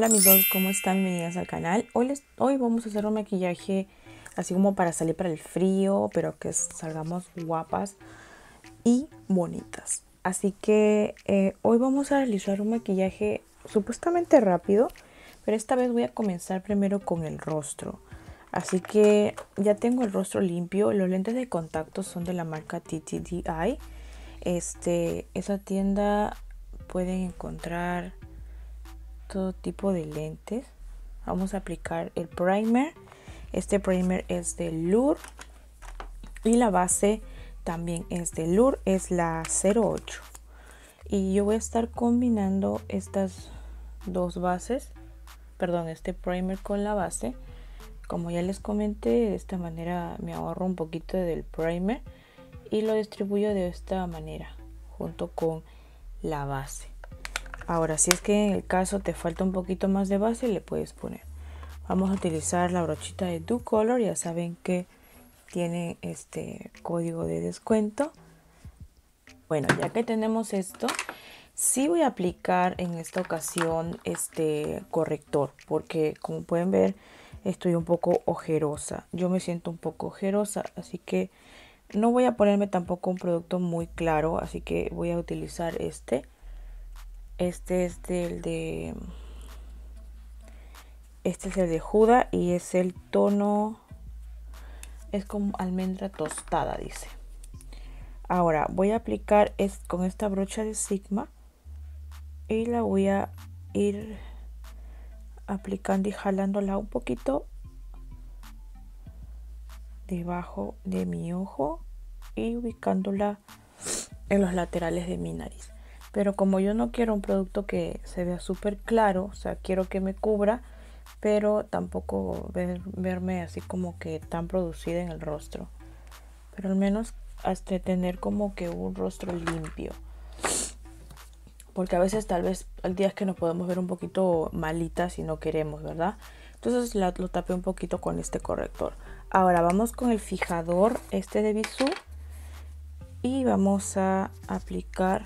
Hola mis dolls, ¿cómo están? Bienvenidas al canal. Hoy vamos a hacer un maquillaje así como para salir para el frío, pero que salgamos guapas y bonitas. Así que hoy vamos a realizar un maquillaje supuestamente rápido, pero esta vez voy a comenzar primero con el rostro. Así que ya tengo el rostro limpio. Los lentes de contacto son de la marca TTDI. Esa tienda pueden encontrar todo tipo de lentes. Vamos a aplicar el primer. Este primer es de Lure y la base también es de Lure, es la 08. Y yo voy a estar combinando estas dos bases, perdón, este primer con la base. Como ya les comenté, de esta manera me ahorro un poquito del primer y lo distribuyo de esta manera junto con la base. Ahora, si es que en el caso te falta un poquito más de base, le puedes poner. Vamos a utilizar la brochita de Do Color. Ya saben que tiene este código de descuento. Bueno, ya que tenemos esto, sí voy a aplicar en esta ocasión este corrector, porque como pueden ver, estoy un poco ojerosa. Yo me siento un poco ojerosa, así que no voy a ponerme tampoco un producto muy claro, así que voy a utilizar este. Este es el de Huda y es el tono, es como almendra tostada, dice. Ahora voy a aplicar con esta brocha de Sigma y la voy a ir aplicando y jalándola un poquito debajo de mi ojo y ubicándola en los laterales de mi nariz. Pero como yo no quiero un producto que se vea súper claro, o sea, quiero que me cubra, pero tampoco verme así como que tan producida en el rostro. Pero al menos hasta tener como que un rostro limpio. Porque a veces tal vez hay días que nos podemos ver un poquito malitas y no queremos, ¿verdad? Entonces lo tapé un poquito con este corrector. Ahora vamos con el fijador este de Bisú. Y vamos a aplicar,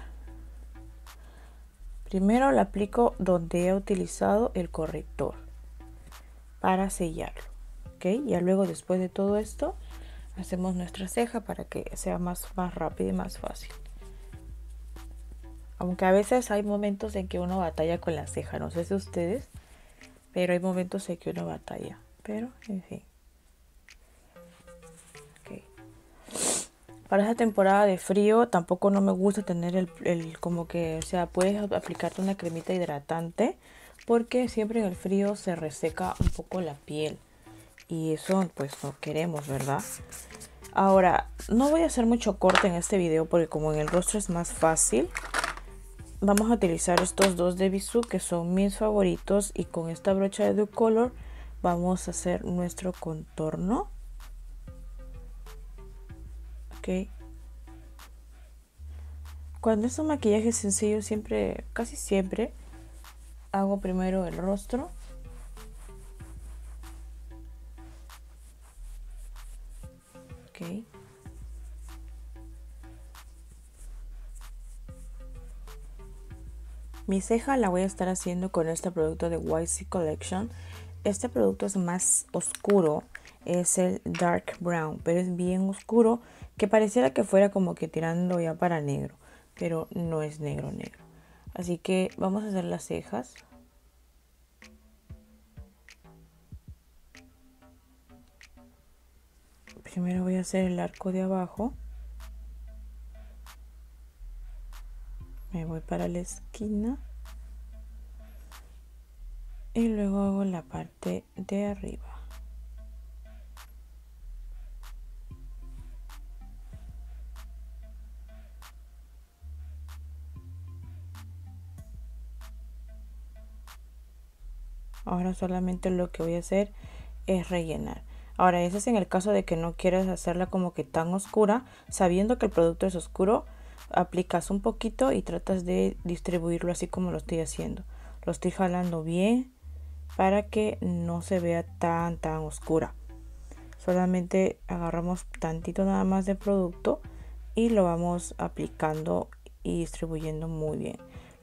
primero lo aplico donde he utilizado el corrector para sellarlo, ¿ok? Ya luego después de todo esto hacemos nuestra ceja para que sea más rápido y más fácil. Aunque a veces hay momentos en que uno batalla con la ceja, no sé si ustedes, pero hay momentos en que uno batalla, pero en fin. Okay. Para esta temporada de frío tampoco no me gusta tener el como que, o sea, puedes aplicarte una cremita hidratante porque siempre en el frío se reseca un poco la piel y eso pues no queremos, ¿verdad? Ahora, no voy a hacer mucho corte en este video porque como en el rostro es más fácil, vamos a utilizar estos dos de Bisú que son mis favoritos y con esta brocha de Do Color vamos a hacer nuestro contorno. Ok. Cuando es un maquillaje sencillo, casi siempre, hago primero el rostro. Ok. Mi ceja la voy a estar haciendo con este producto de YC Collection. Este producto es más oscuro, es el Dark Brown, pero es bien oscuro, que pareciera que fuera como que tirando ya para negro, pero no es negro. Así que vamos a hacer las cejas. Primero voy a hacer el arco de abajo. Me voy para la esquina. Y luego hago la parte de arriba. Ahora solamente lo que voy a hacer es rellenar. Ahora, ese es en el caso de que no quieras hacerla como que tan oscura. Sabiendo que el producto es oscuro, aplicas un poquito y tratas de distribuirlo así como lo estoy haciendo. Lo estoy jalando bien para que no se vea tan oscura. Solamente agarramos tantito nada más de producto y lo vamos aplicando y distribuyendo muy bien.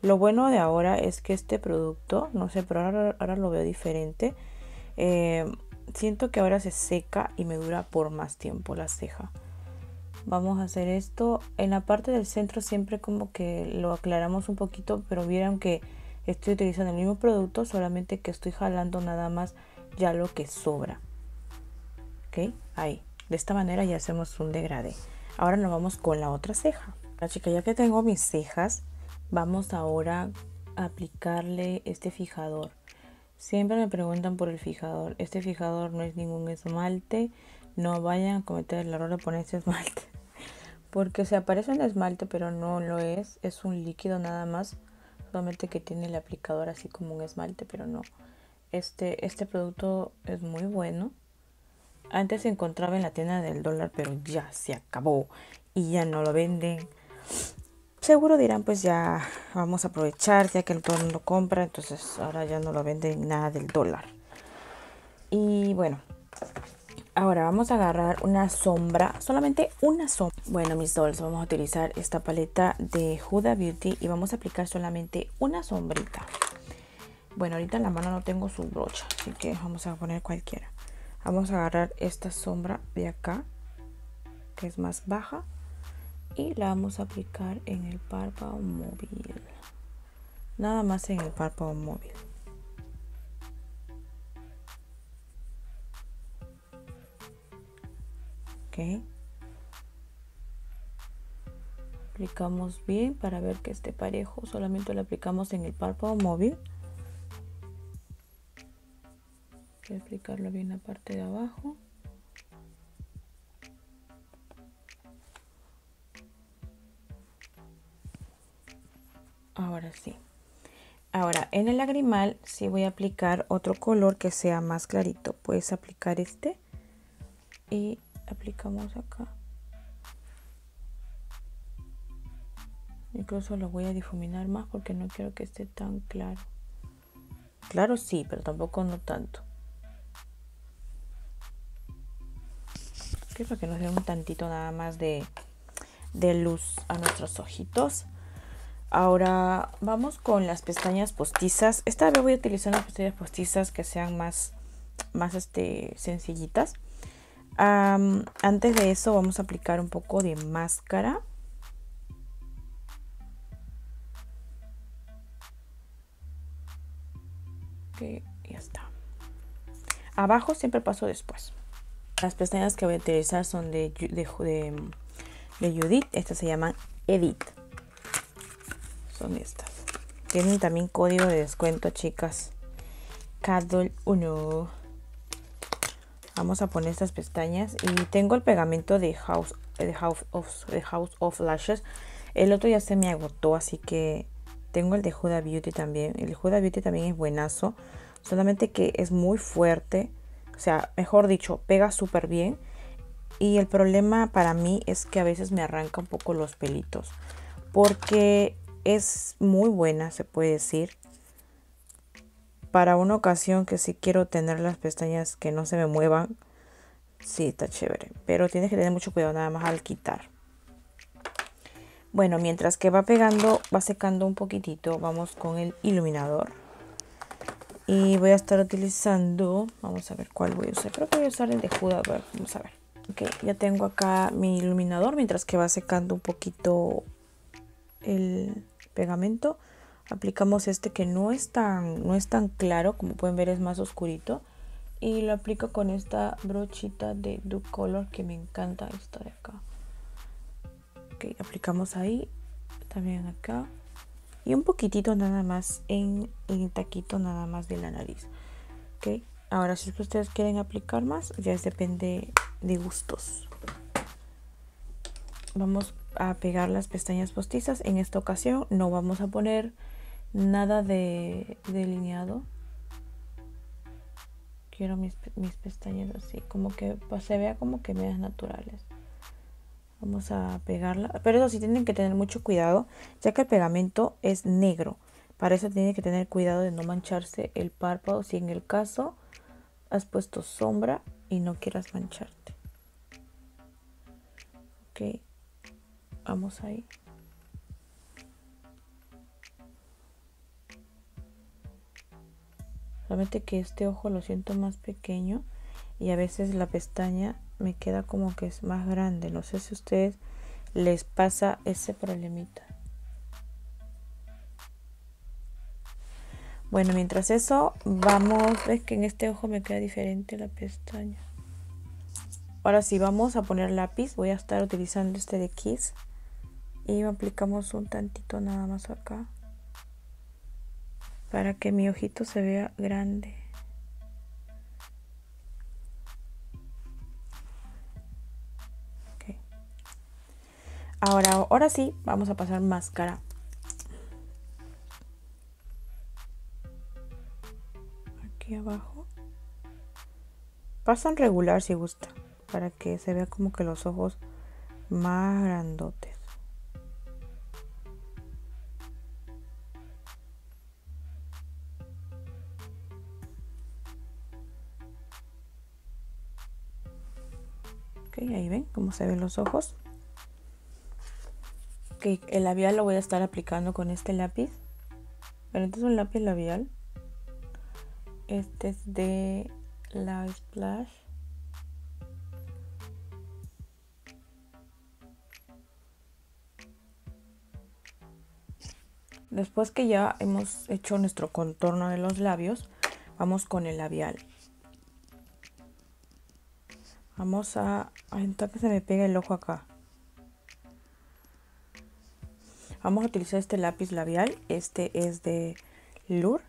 Lo bueno de ahora es que este producto, no sé, pero ahora lo veo diferente. Siento que ahora se seca y me dura por más tiempo la ceja. Vamos a hacer esto. En la parte del centro siempre como que lo aclaramos un poquito, pero vieron que estoy utilizando el mismo producto, solamente que estoy jalando nada más ya lo que sobra. Ok, ahí. De esta manera ya hacemos un degradé. Ahora nos vamos con la otra ceja. La chica, ya que tengo mis cejas, vamos ahora a aplicarle este fijador. Siempre me preguntan por el fijador. Este fijador no es ningún esmalte. No vayan a cometer el error de ponerse esmalte. Porque se aparece un esmalte, pero no lo es. Es un líquido nada más. Solamente que tiene el aplicador así como un esmalte, pero no. Este producto es muy bueno. Antes se encontraba en la tienda del dólar, pero ya se acabó y ya no lo venden. Seguro dirán, pues ya vamos a aprovechar, ya que todo el mundo compra, entonces ahora ya no lo venden nada del dólar. Y bueno, ahora vamos a agarrar una sombra, solamente una sombra. Bueno, mis dolls, vamos a utilizar esta paleta de Huda Beauty y vamos a aplicar solamente una sombrita. Bueno, ahorita en la mano no tengo su brocha, así que vamos a poner cualquiera. Vamos a agarrar esta sombra de acá, que es más baja, y la vamos a aplicar en el párpado móvil. Nada más en el párpado móvil. Ok. Aplicamos bien para ver que esté parejo. Solamente lo aplicamos en el párpado móvil. Voy a aplicarlo bien la parte de abajo. Ahora sí. Ahora en el lagrimal sí voy a aplicar otro color que sea más clarito. Puedes aplicar este y aplicamos acá. Incluso lo voy a difuminar más porque no quiero que esté tan claro. Claro sí, pero tampoco no tanto. Okay, para que nos dé un tantito nada más de luz a nuestros ojitos. Ahora vamos con las pestañas postizas. Esta vez voy a utilizar las pestañas postizas que sean más sencillitas. Antes de eso vamos a aplicar un poco de máscara. Ok, ya está. Abajo siempre paso después. Las pestañas que voy a utilizar son de Judith. Estas se llaman Edit. Son estas. Tienen también código de descuento, chicas. Cadol 1. Vamos a poner estas pestañas. Y tengo el pegamento de House of Lashes. El otro ya se me agotó, así que tengo el de Huda Beauty también. El de Huda Beauty también es buenazo. Solamente que es muy fuerte. O sea, mejor dicho, pega súper bien. Y el problema para mí es que a veces me arranca un poco los pelitos. Porque es muy buena, se puede decir. Para una ocasión que sí quiero tener las pestañas que no se me muevan. Sí, está chévere. Pero tienes que tener mucho cuidado nada más al quitar. Bueno, mientras que va pegando, va secando un poquitito, vamos con el iluminador. Y voy a estar utilizando, vamos a ver cuál voy a usar. Creo que voy a usar el de Huda, a ver, vamos a ver. Ok, ya tengo acá mi iluminador mientras que va secando un poquito el pegamento. Aplicamos este que no es tan claro, como pueden ver es más oscurito. Y lo aplico con esta brochita de Dupe Color que me encanta, esta de acá. Ok, aplicamos ahí, también acá. Y un poquitito nada más en el taquito nada más de la nariz. Ok, ahora si ustedes quieren aplicar más, ya depende de gustos. Vamos a pegar las pestañas postizas. En esta ocasión no vamos a poner nada de delineado. Quiero mis pestañas así, como que se vea como que medias naturales. Vamos a pegarla, pero eso sí tienen que tener mucho cuidado, ya que el pegamento es negro. Para eso tienen que tener cuidado de no mancharse el párpado si en el caso has puesto sombra y no quieras mancharte. Ok, vamos ahí. Solamente que este ojo lo siento más pequeño y a veces la pestaña me queda como que es más grande. No sé si a ustedes les pasa ese problemita. Bueno, mientras eso, vamos, ves que en este ojo me queda diferente la pestaña. Ahora sí, vamos a poner lápiz. Voy a estar utilizando este de Kiss. Y aplicamos un tantito nada más acá. Para que mi ojito se vea grande. Okay. Ahora sí, vamos a pasar máscara. Aquí abajo. Pasan regular si gusta, para que se vea como que los ojos más grandotes. Ok, ahí ven cómo se ven los ojos. Ok, el labial lo voy a estar aplicando con este lápiz. Pero este es un lápiz labial. Este es de la Splash. Después que ya hemos hecho nuestro contorno de los labios, vamos con el labial. Vamos a intentar que se me pegue el ojo acá. Vamos a utilizar este lápiz labial. Este es de Lure.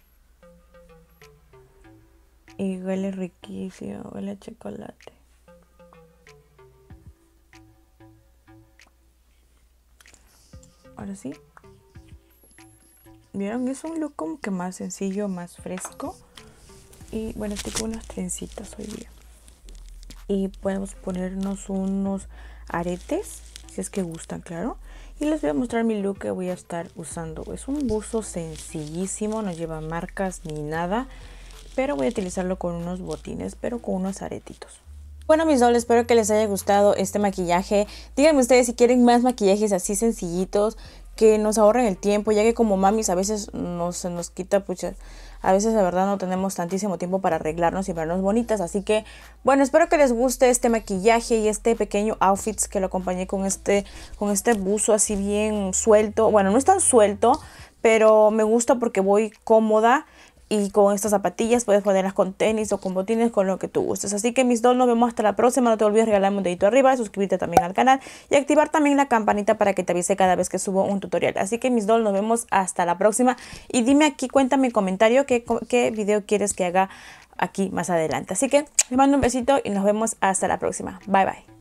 Y huele riquísimo, huele a chocolate. Ahora sí. ¿Vieron? Es un look como que más sencillo, más fresco. Y bueno, estoy con unas trencitas hoy día. Y podemos ponernos unos aretes, si es que gustan, claro. Y les voy a mostrar mi look que voy a estar usando. Es un buzo sencillísimo, no lleva marcas ni nada. Pero voy a utilizarlo con unos botines, pero con unos aretitos. Bueno, mis dobles, espero que les haya gustado este maquillaje. Díganme ustedes si quieren más maquillajes así sencillitos, que nos ahorren el tiempo, ya que como mamis a veces se nos quita, pucha, a veces de verdad no tenemos tantísimo tiempo para arreglarnos y vernos bonitas. Así que, bueno, espero que les guste este maquillaje y este pequeño outfit que lo acompañé con este buzo así bien suelto. Bueno, no es tan suelto, pero me gusta porque voy cómoda. Y con estas zapatillas puedes ponerlas con tenis o con botines, con lo que tú gustes. Así que mis dolls, nos vemos hasta la próxima. No te olvides regalarme un dedito arriba, suscribirte también al canal y activar también la campanita para que te avise cada vez que subo un tutorial. Así que mis dolls, nos vemos hasta la próxima. Y dime aquí, cuéntame en comentario qué video quieres que haga aquí más adelante. Así que les mando un besito y nos vemos hasta la próxima. Bye bye.